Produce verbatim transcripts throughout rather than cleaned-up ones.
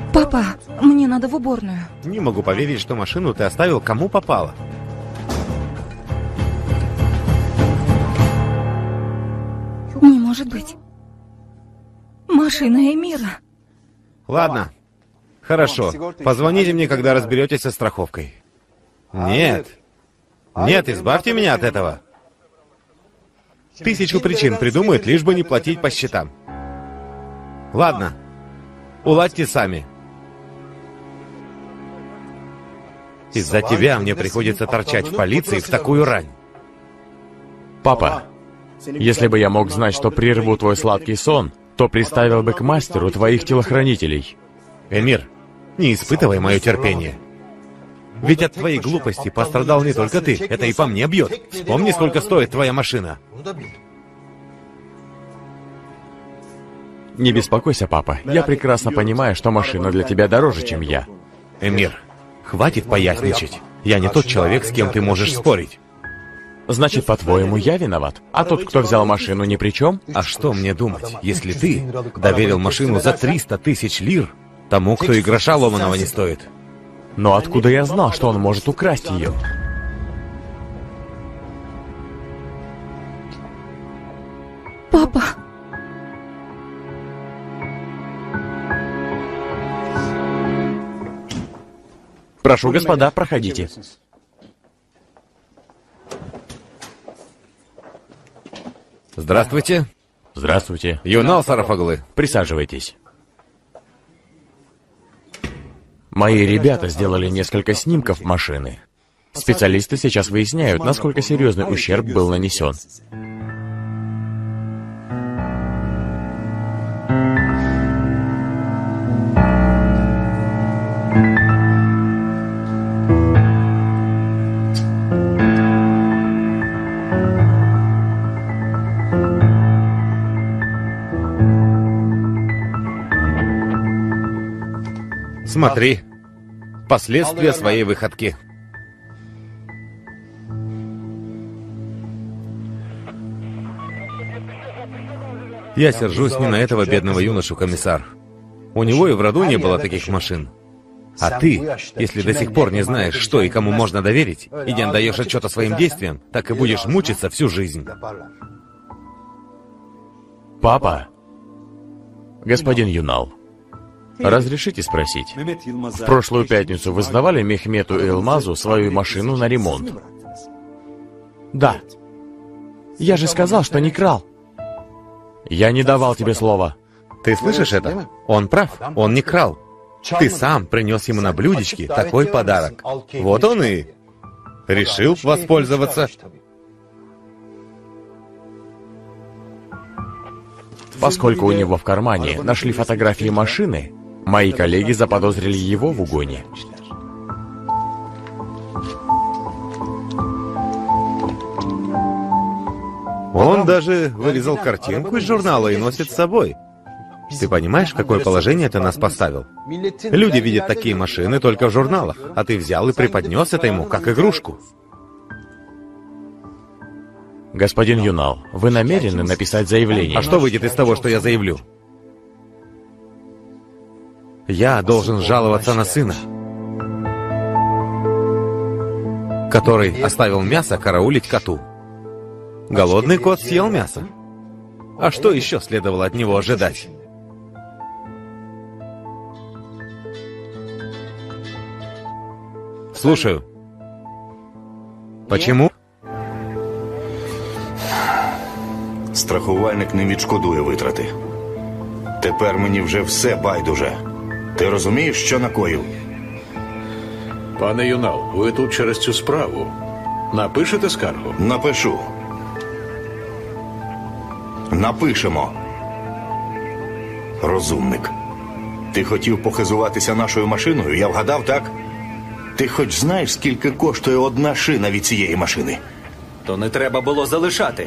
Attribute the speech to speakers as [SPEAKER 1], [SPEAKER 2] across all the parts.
[SPEAKER 1] Папа, мне надо в уборную.
[SPEAKER 2] Не могу поверить, что машину ты оставил кому попало.
[SPEAKER 1] Не может быть. Машина Эмира.
[SPEAKER 2] Ладно. Хорошо. Позвоните мне, когда разберетесь со страховкой. Нет. Нет, избавьте меня от этого. Тысячу причин придумают, лишь бы не платить по счетам. Ладно. Уладьте сами. Из-за тебя мне приходится торчать в полиции в такую рань.
[SPEAKER 3] Папа, если бы я мог знать, что прерву твой сладкий сон, то приставил бы к мастеру твоих телохранителей.
[SPEAKER 2] Эмир, не испытывай мое терпение. Ведь от твоей глупости пострадал не только ты, это и по мне бьет. Вспомни, сколько стоит твоя машина.
[SPEAKER 3] Не беспокойся, папа. Я прекрасно понимаю, что машина для тебя дороже, чем я.
[SPEAKER 2] Эмир, хватит поясничать. Я не тот человек, с кем ты можешь спорить.
[SPEAKER 3] Значит, по-твоему, я виноват? А тот, кто взял машину, ни при чем?
[SPEAKER 2] А что мне думать, если ты доверил машину за триста тысяч лир тому, кто и гроша ломаного не стоит?
[SPEAKER 3] Но откуда я знал, что он может украсть ее?
[SPEAKER 1] Папа.
[SPEAKER 3] Прошу, господа, проходите.
[SPEAKER 2] Здравствуйте.
[SPEAKER 3] Здравствуйте.
[SPEAKER 2] Юнал Сарафаглы.
[SPEAKER 3] Присаживайтесь. Мои ребята сделали несколько снимков машины. Специалисты сейчас выясняют, насколько серьезный ущерб был нанесен.
[SPEAKER 2] Смотри. Последствия своей выходки. Я сержусь не на этого бедного юношу, комиссар. У него и в роду не было таких машин. А ты, если до сих пор не знаешь, что и кому можно доверить, и не отдаешь отчета своим действиям, так и будешь мучиться всю жизнь.
[SPEAKER 3] Папа. Господин Юнал. Разрешите спросить? В прошлую пятницу вы сдавали Мехмету и Элмазу свою машину на ремонт? Да. Я же сказал, что не крал. Я не давал тебе слова.
[SPEAKER 2] Ты слышишь это? Он прав, он не крал. Ты сам принес ему на блюдечке такой подарок. Вот он и решил воспользоваться.
[SPEAKER 3] Поскольку у него в кармане нашли фотографии машины, мои коллеги заподозрили его в угоне.
[SPEAKER 2] Он даже вырезал картинку из журнала и носит с собой. Ты понимаешь, в какое положение ты нас поставил? Люди видят такие машины только в журналах, а ты взял и преподнес это ему, как игрушку.
[SPEAKER 3] Господин Юнал, вы намерены написать заявление?
[SPEAKER 2] А что выйдет из того, что я заявлю? Я должен жаловаться на сына, который оставил мясо караулить коту. Голодный кот съел мясо. А что еще следовало от него ожидать? Слушаю. Почему?
[SPEAKER 4] Страхувальник не відшкодує витрати. Тепер мені вже все байдуже. Ти розумієш, що накоїв?
[SPEAKER 5] Пане Юнал, ви тут через цю справу. Напишете скаргу?
[SPEAKER 4] Напишу. Напишемо. Розумник. Ти хотів похизуватися нашою машиною, я вгадав, так? Ти хоч знаєш, скільки коштує одна шина від цієї машини?
[SPEAKER 6] То не треба було залишати.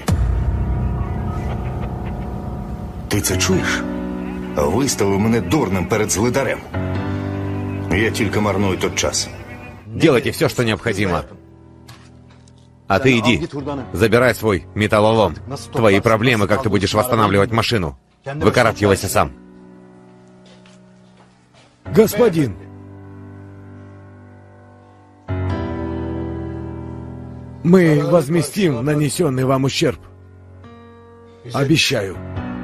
[SPEAKER 4] Ти це чуєш? Виставив мене дурним перед злидарем. Я тільки марную тот час.
[SPEAKER 2] Делайте все, что необходимо. А ты иди, забирай свой металлолом. Твои проблемы, как ты будешь восстанавливать машину. Выкарабкивайся сам. Господин! Мы возместим нанесенный вам ущерб. Обещаю.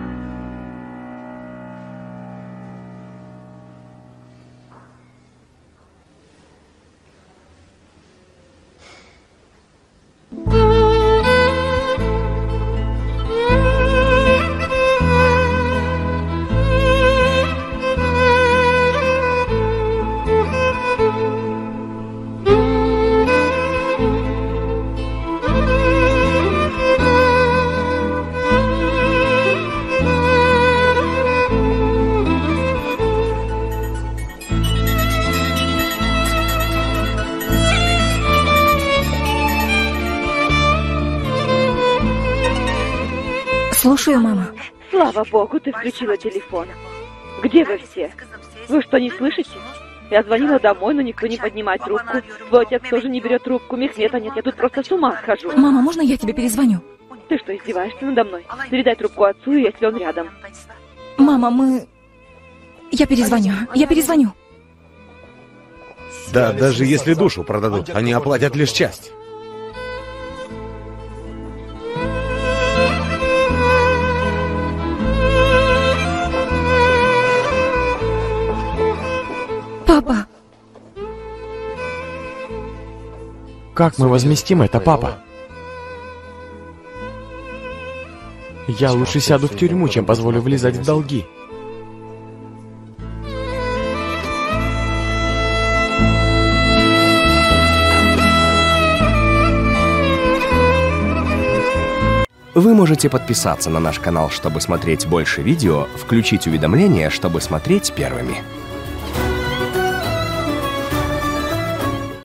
[SPEAKER 1] Слушаю, мама.
[SPEAKER 7] Слава богу, ты включила телефон. Где вы все? Вы что, не слышите? Я звонила домой, но никто не поднимает трубку. Твой отец тоже не берет трубку. Мехмета нет, я тут просто с ума схожу.
[SPEAKER 1] Мама, можно я тебе перезвоню?
[SPEAKER 7] Ты что, издеваешься надо мной? Передай трубку отцу, если он рядом.
[SPEAKER 1] Мама, мы... Я перезвоню, я перезвоню.
[SPEAKER 2] Да, даже если душу продадут, они оплатят лишь часть.
[SPEAKER 1] Папа!
[SPEAKER 3] Как мы возместим это, папа? Я лучше сяду в тюрьму, чем позволю влезать в долги.
[SPEAKER 8] Вы можете подписаться на наш канал, чтобы смотреть больше видео, включить уведомления, чтобы смотреть первыми.